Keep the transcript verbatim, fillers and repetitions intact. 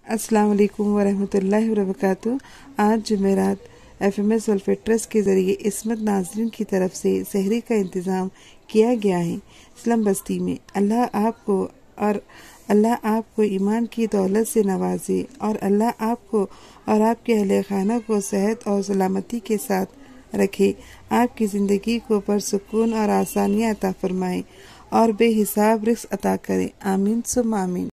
अस्सलाम वालेकुम वरहमतुल्लाहि वबरकातुहू। आज जुमेरात F M S welfare trust के ज़रिए इस्मत नाजरीन की तरफ से सहरी का इंतज़ाम किया गया है इस्लाम बस्ती में। अल्लाह आपको और अल्लाह आपको ईमान की दौलत से नवाजे और अल्लाह आपको और आपके अहले खाना को सेहत और सलामती के साथ रखे। आपकी ज़िंदगी को परसुकून और आसानियाँ अता फरमाए और बेहिसाब रिज़्क़ अता करें। आमीन सुम्मा आमीन।